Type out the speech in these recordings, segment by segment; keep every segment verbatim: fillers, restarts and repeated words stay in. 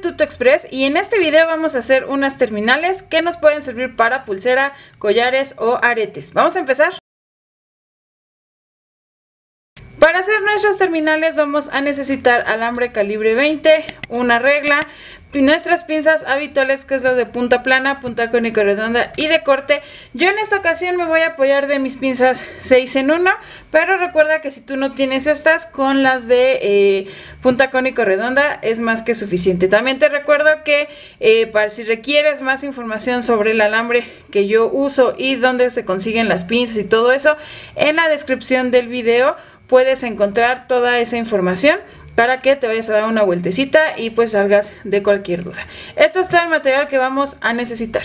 Tuto Express y en este video vamos a hacer unas terminales que nos pueden servir para pulsera, collares o aretes. Vamos a empezar. Para hacer nuestras terminales vamos a necesitar alambre calibre veinte, una regla, nuestras pinzas habituales que es la de punta plana, punta cónica redonda y de corte. Yo en esta ocasión me voy a apoyar de mis pinzas seis en uno, pero recuerda que si tú no tienes estas, con las de eh, punta cónica redonda es más que suficiente. También te recuerdo que eh, para si requieres más información sobre el alambre que yo uso y dónde se consiguen las pinzas y todo eso, en la descripción del video puedes encontrar toda esa información para que te vayas a dar una vueltecita y pues salgas de cualquier duda. Esto es todo el material que vamos a necesitar.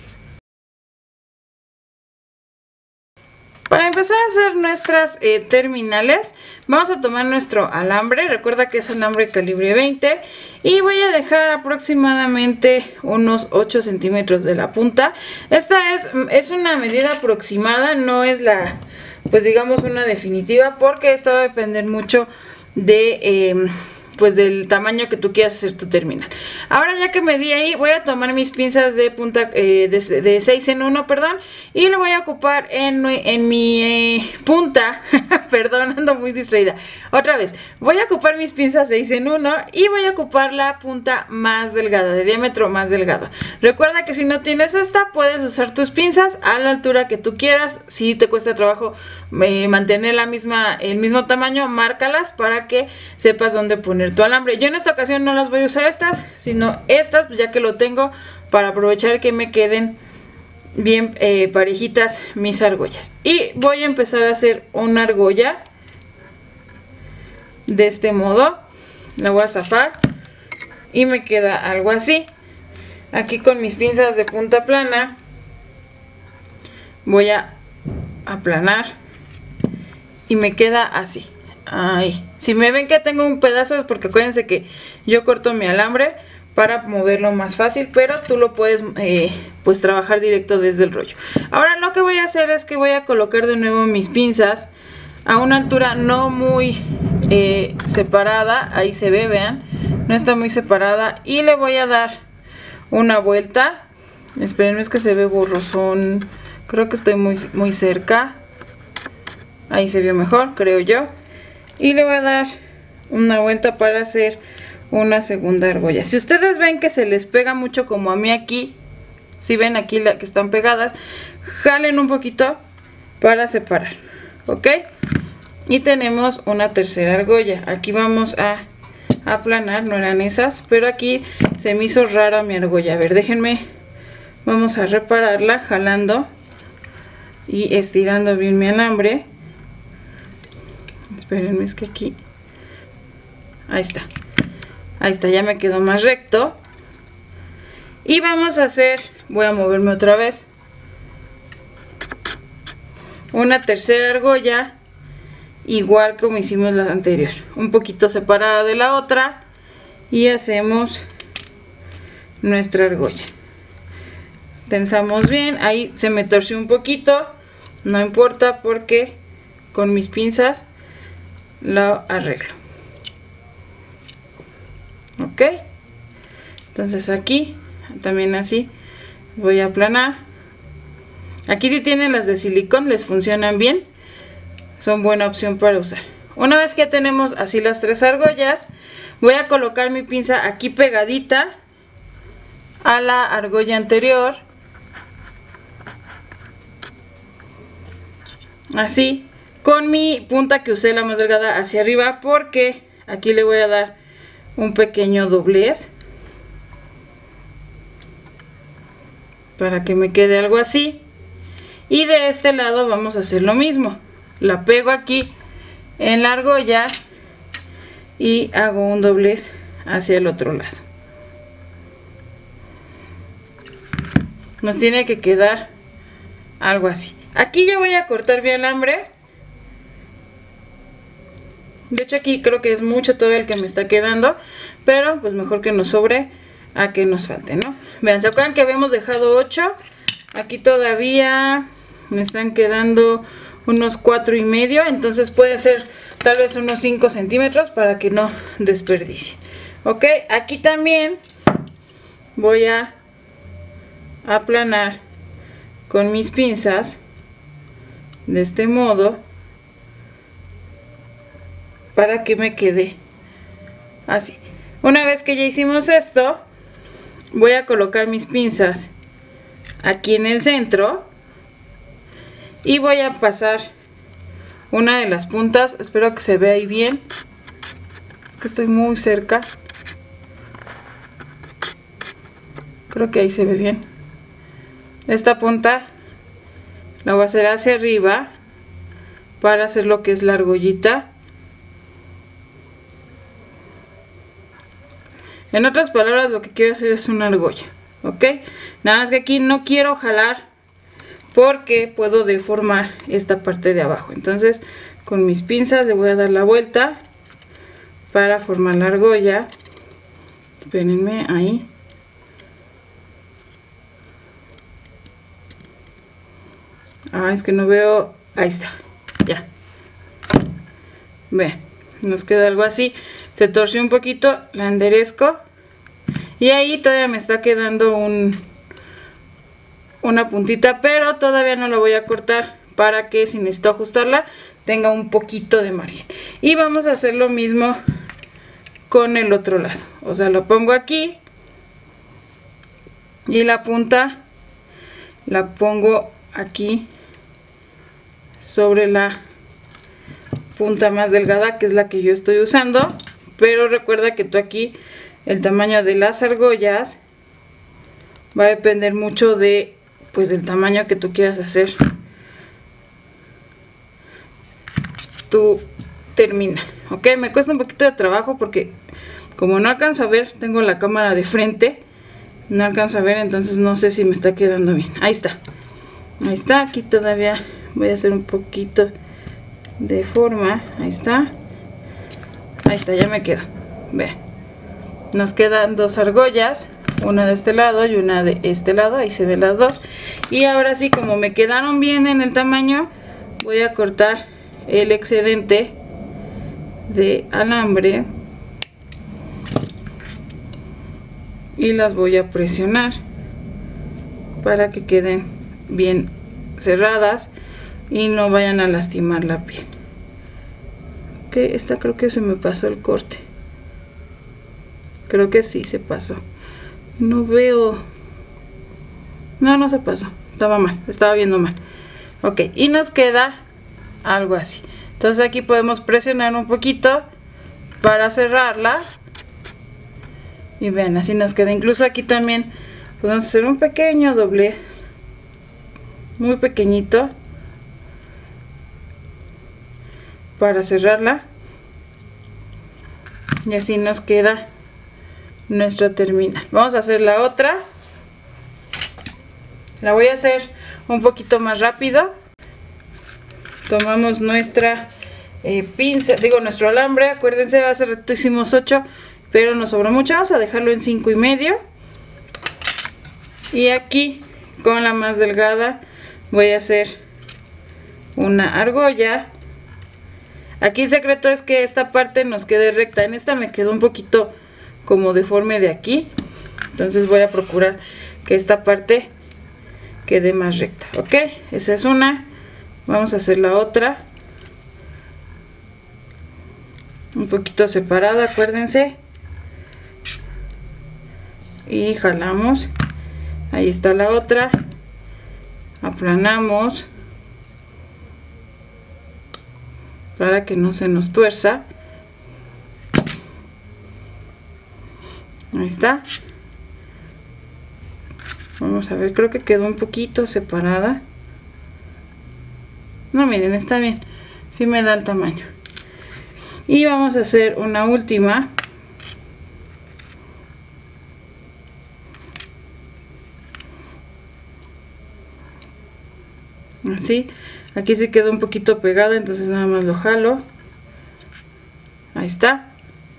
Para empezar a hacer nuestras eh, terminales, vamos a tomar nuestro alambre. Recuerda que es alambre calibre veinte y voy a dejar aproximadamente unos ocho centímetros de la punta. Esta es, es una medida aproximada, no es la, pues digamos una definitiva, porque esto va a depender mucho de eh, pues del tamaño que tú quieras hacer tu terminal. Ahora ya que medí ahí, voy a tomar mis pinzas de punta eh, de, de seis en uno, perdón, y lo voy a ocupar en, en mi eh, punta. Perdón, ando muy distraída. Otra vez, voy a ocupar mis pinzas seis en uno y voy a ocupar la punta más delgada, de diámetro más delgado. Recuerda que si no tienes esta, puedes usar tus pinzas a la altura que tú quieras. Si te cuesta trabajo eh, mantener la misma, el mismo tamaño, márcalas para que sepas dónde poner tu alambre. Yo en esta ocasión no las voy a usar estas, sino estas, ya que lo tengo, para aprovechar que me queden bien eh, parejitas mis argollas. Y voy a empezar a hacer una argolla de este modo. La voy a zafar y me queda algo así. Aquí con mis pinzas de punta plana voy a aplanar y me queda así. Ahí. Si me ven que tengo un pedazo es porque acuérdense que yo corto mi alambre para moverlo más fácil, pero tú lo puedes eh, pues trabajar directo desde el rollo. Ahora lo que voy a hacer es que voy a colocar de nuevo mis pinzas a una altura no muy eh, separada. Ahí se ve, vean, no está muy separada, y le voy a dar una vuelta. Espérenme, es que se ve borrosón, creo que estoy muy, muy cerca. Ahí se vio mejor, creo yo. Y le voy a dar una vuelta para hacer una segunda argolla. Si ustedes ven que se les pega mucho, como a mí aquí, si ven aquí la que están pegadas, jalen un poquito para separar, ¿ok? Y tenemos una tercera argolla. Aquí vamos a aplanar, no eran esas, pero aquí se me hizo rara mi argolla. A ver, déjenme, vamos a repararla jalando y estirando bien mi alambre. Espérenme, es que aquí, ahí está, ahí está, ya me quedó más recto. Y vamos a hacer, voy a moverme otra vez, una tercera argolla, igual como hicimos la anterior, un poquito separada de la otra, y hacemos nuestra argolla. Tensamos bien, ahí se me torció un poquito, no importa porque con mis pinzas lo arreglo. Ok, entonces aquí también así voy a aplanar. Aquí si tienen las de silicón les funcionan bien, son buena opción para usar. Una vez que ya tenemos así las tres argollas, voy a colocar mi pinza aquí pegadita a la argolla anterior, así, con mi punta que usé la más delgada hacia arriba, porque aquí le voy a dar un pequeño doblez para que me quede algo así. Y de este lado vamos a hacer lo mismo, la pego aquí en la argolla y hago un doblez hacia el otro lado. Nos tiene que quedar algo así. Aquí ya voy a cortar mi alambre. De hecho aquí creo que es mucho todo el que me está quedando, pero pues mejor que nos sobre a que nos falte, ¿no? Vean, ¿se acuerdan que habíamos dejado ocho? Aquí todavía me están quedando unos cuatro y medio, entonces puede ser tal vez unos cinco centímetros para que no desperdicie. Ok, aquí también voy a aplanar con mis pinzas de este modo para que me quede así. Una vez que ya hicimos esto, voy a colocar mis pinzas aquí en el centro y voy a pasar una de las puntas. Espero que se vea ahí bien, que estoy muy cerca. Creo que ahí se ve bien. Esta punta la voy a hacer hacia arriba para hacer lo que es la argollita. En otras palabras, lo que quiero hacer es una argolla, ¿ok? Nada más que aquí no quiero jalar porque puedo deformar esta parte de abajo. Entonces, con mis pinzas le voy a dar la vuelta para formar la argolla. Espérenme, ahí. Ah, es que no veo. Ahí está, ya. Vean, nos queda algo así. Se torció un poquito, la enderezco. Y ahí todavía me está quedando un, una puntita, pero todavía no la voy a cortar para que, si necesito ajustarla, tenga un poquito de margen. Y vamos a hacer lo mismo con el otro lado. O sea, lo pongo aquí y la punta la pongo aquí sobre la punta más delgada, que es la que yo estoy usando. Pero recuerda que tú aquí, el tamaño de las argollas va a depender mucho de, pues, del tamaño que tú quieras hacer tu terminal. Ok, me cuesta un poquito de trabajo porque como no alcanzo a ver, tengo la cámara de frente, no alcanzo a ver, entonces no sé si me está quedando bien. Ahí está, ahí está. Aquí todavía voy a hacer un poquito de forma. Ahí está, ahí está, ya me queda. Vean, nos quedan dos argollas, una de este lado y una de este lado. Ahí se ven las dos. Y ahora sí, como me quedaron bien en el tamaño, voy a cortar el excedente de alambre y las voy a presionar para que queden bien cerradas y no vayan a lastimar la piel. Ok, esta creo que se me pasó el corte. Creo que sí se pasó. No veo. No, no se pasó. Estaba mal, estaba viendo mal. Ok, y nos queda algo así. Entonces aquí podemos presionar un poquito para cerrarla. Y vean, así nos queda. Incluso aquí también podemos hacer un pequeño doblez, muy pequeñito, para cerrarla. Y así nos queda nuestra terminal. Vamos a hacer la otra. La voy a hacer un poquito más rápido. Tomamos nuestra eh, pinza, digo nuestro alambre. Acuérdense, hace rato hicimos ocho, pero nos sobró mucho. Vamos a dejarlo en cinco y medio. Y aquí con la más delgada voy a hacer una argolla. Aquí el secreto es que esta parte nos quede recta. En esta me quedó un poquito como deforme de aquí, entonces voy a procurar que esta parte quede más recta. Ok, esa es una. Vamos a hacer la otra un poquito separada, acuérdense, y jalamos. Ahí está la otra. Aplanamos para que no se nos tuerza. Ahí está. Vamos a ver, creo que quedó un poquito separada. No, miren, está bien. Sí me da el tamaño. Y vamos a hacer una última. Así. Aquí se quedó un poquito pegada, entonces nada más lo jalo. Ahí está.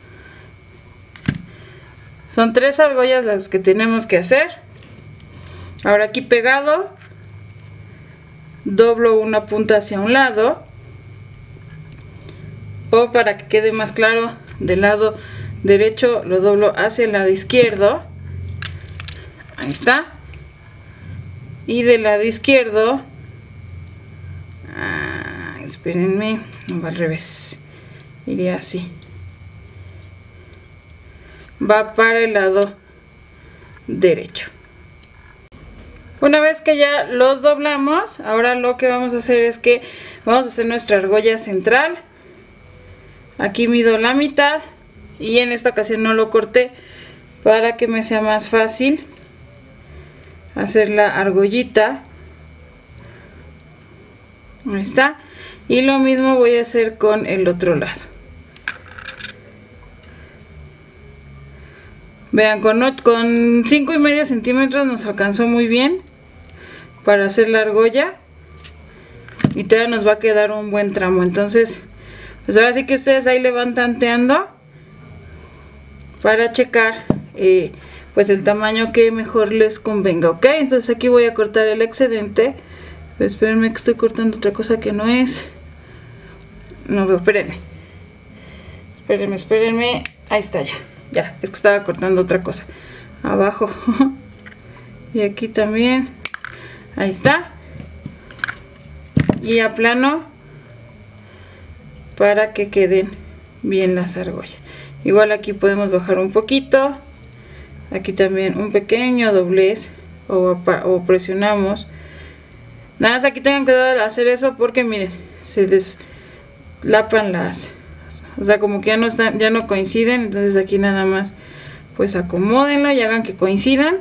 Son tres argollas las que tenemos que hacer. Ahora aquí pegado, doblo una punta hacia un lado, o para que quede más claro, del lado derecho lo doblo hacia el lado izquierdo. Ahí está. Y del lado izquierdo, ah, espérenme, no va al revés, iría así, va para el lado derecho. Una vez que ya los doblamos, ahora lo que vamos a hacer es que vamos a hacer nuestra argolla central. Aquí mido la mitad y en esta ocasión no lo corté para que me sea más fácil hacer la argollita. Ahí está. Y lo mismo voy a hacer con el otro lado. Vean, con, con cinco y medio centímetros nos alcanzó muy bien para hacer la argolla. Y todavía nos va a quedar un buen tramo. Entonces, pues ahora sí que ustedes ahí le van tanteando para checar eh, pues el tamaño que mejor les convenga, ¿ok? Entonces aquí voy a cortar el excedente. Pero espérenme que estoy cortando otra cosa que no es. No veo, espérenme. Espérenme, espérenme. Ahí está ya. Ya, es que estaba cortando otra cosa. Abajo. Y aquí también. Ahí está. Y aplano para que queden bien las argollas. Igual aquí podemos bajar un poquito. Aquí también un pequeño doblez o, o presionamos. Nada más aquí tengan cuidado de hacer eso porque miren, se deslapan las, o sea, como que ya no están, ya no coinciden. Entonces aquí nada más pues acomódenlo y hagan que coincidan.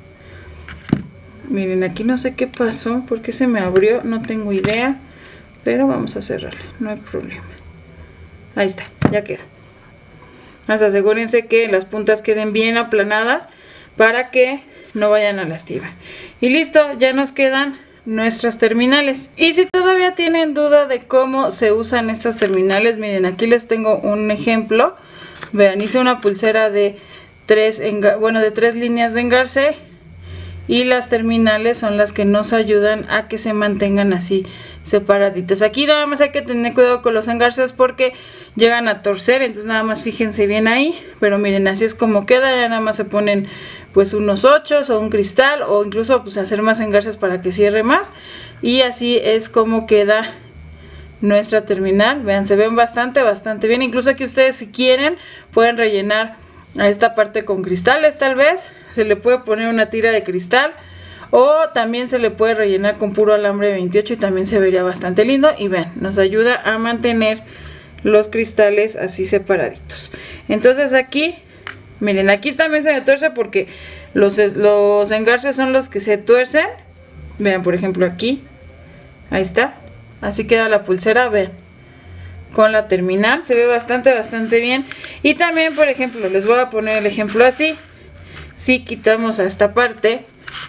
Miren, aquí no sé qué pasó, porque se me abrió, no tengo idea, pero vamos a cerrarla, no hay problema. Ahí está, ya quedó. Más asegúrense que las puntas queden bien aplanadas para que no vayan a lastimar. Y listo, ya nos quedan nuestras terminales. Y si todavía tienen duda de cómo se usan estas terminales, miren, aquí les tengo un ejemplo. Vean, hice una pulsera de tres, bueno, de tres líneas de engarce. Y las terminales son las que nos ayudan a que se mantengan así separaditos. Aquí nada más hay que tener cuidado con los engarces porque llegan a torcer, entonces nada más fíjense bien ahí. Pero miren, así es como queda, ya nada más se ponen pues unos ochos o un cristal, o incluso pues hacer más engarces para que cierre más. Y así es como queda nuestra terminal. Vean, se ven bastante, bastante bien. Incluso aquí ustedes, si quieren, pueden rellenar a esta parte con cristales, tal vez se le puede poner una tira de cristal, o también se le puede rellenar con puro alambre veintiocho y también se vería bastante lindo. Y vean, nos ayuda a mantener los cristales así separaditos. Entonces aquí, miren, aquí también se me tuerce porque los, los engarces son los que se tuercen. Vean, por ejemplo aquí, ahí está, así queda la pulsera, vean. Con la terminal se ve bastante bastante bien. Y también, por ejemplo, les voy a poner el ejemplo así. Si quitamos a esta parte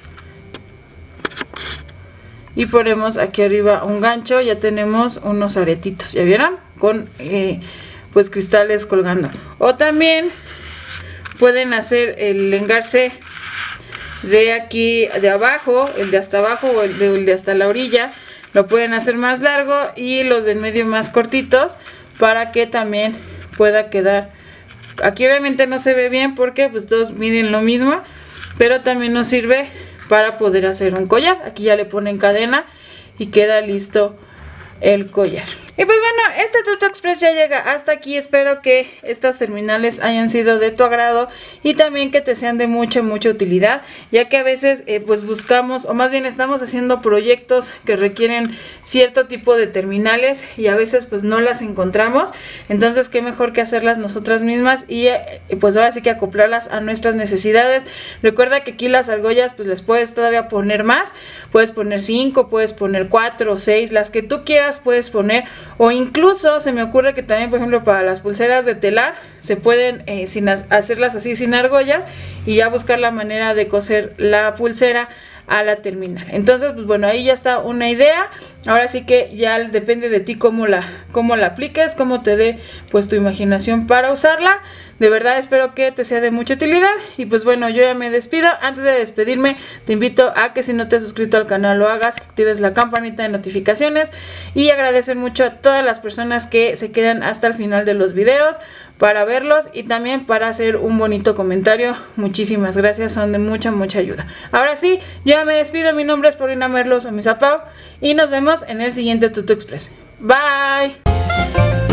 y ponemos aquí arriba un gancho, ya tenemos unos aretitos, ¿ya vieron? Con eh, pues cristales colgando. O también pueden hacer el engarce de aquí de abajo, el de hasta abajo o el de, el de hasta la orilla. Lo pueden hacer más largo y los del medio más cortitos para que también pueda quedar. Aquí obviamente no se ve bien porque pues todos miden lo mismo, pero también nos sirve para poder hacer un collar. Aquí ya le ponen cadena y queda listo el collar. Y pues bueno, este Tuto Express ya llega hasta aquí. Espero que estas terminales hayan sido de tu agrado y también que te sean de mucha mucha utilidad, ya que a veces eh, pues buscamos, o más bien estamos haciendo proyectos que requieren cierto tipo de terminales y a veces pues no las encontramos. Entonces qué mejor que hacerlas nosotras mismas y eh, pues ahora sí que acoplarlas a nuestras necesidades. Recuerda que aquí las argollas pues les puedes todavía poner más, puedes poner cinco, puedes poner cuatro o seis, las que tú quieras puedes poner. O incluso se me ocurre que también, por ejemplo, para las pulseras de telar se pueden eh, sin hacerlas así sin argollas y ya buscar la manera de coser la pulsera a la terminal. Entonces pues bueno, ahí ya está una idea. Ahora sí que ya depende de ti cómo la, cómo la apliques, cómo te dé pues tu imaginación para usarla. De verdad espero que te sea de mucha utilidad. Y pues bueno, yo ya me despido. Antes de despedirme, te invito a que si no te has suscrito al canal lo hagas, que actives la campanita de notificaciones. Y agradecer mucho a todas las personas que se quedan hasta el final de los videos para verlos y también para hacer un bonito comentario. Muchísimas gracias, son de mucha mucha ayuda. Ahora sí, yo ya me despido. Mi nombre es Paulina Merlos o Misapau y nos vemos en el siguiente Tuto Express. Bye.